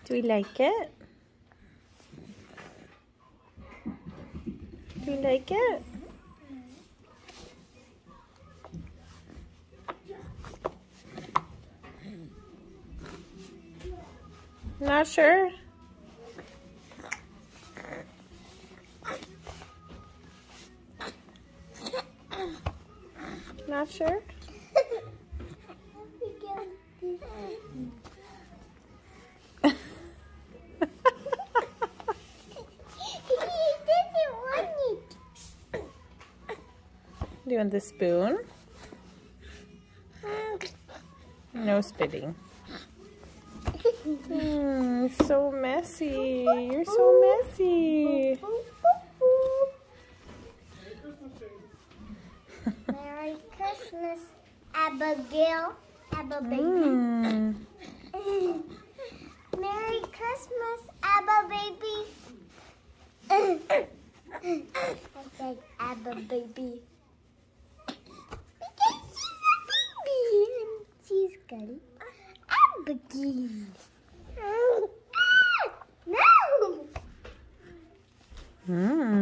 Do we like it? Do you like it? Not sure? Not sure? Do you want the spoon? No spitting. So messy. You're so messy. Merry Christmas, Abigail. Abba baby. Merry Christmas, Abba baby. I said Abba baby. Because she's a baby. And she's got it. Abigail. No!